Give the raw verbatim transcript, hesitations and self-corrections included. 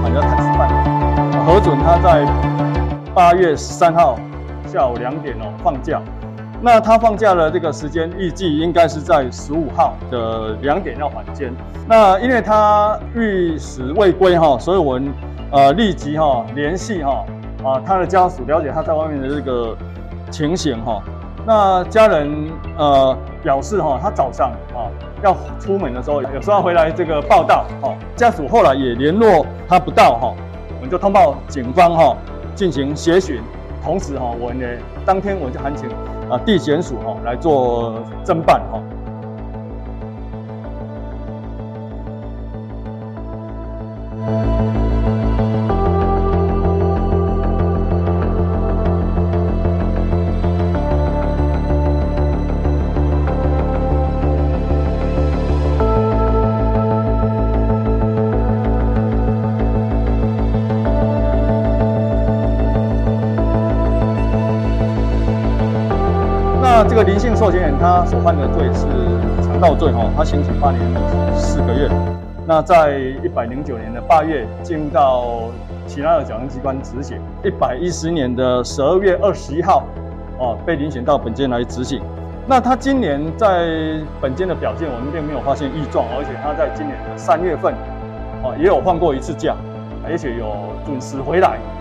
嘛，要探视办理，核准他在八月十三号下午两点哦放假。那他放假的这个时间预计应该是在十五号的两点要返监。那因为他逾时未归哈，所以我们呃立即哈联系哈啊他的家属，了解他在外面的这个情形哈。那家人呃表示哈，他早上啊要出门的时候，有时候要回来这个报到哈。家属后来也联络他不到哈，我们就通报警方哈进行协寻。同时哈，我呢当天我就函请啊地检署哈来做侦办哈。那这个林姓受检人他所犯的罪是强盗罪哈，他刑期八年四个月。那在一百零九年的八月进入到其他的矫正机关执行，一百一十年的十二月二十一号，哦被遴选到本监来执行。那他今年在本监的表现，我们并没有发现异状，而且他在今年的三月份，哦也有放过一次假，而且有准时回来。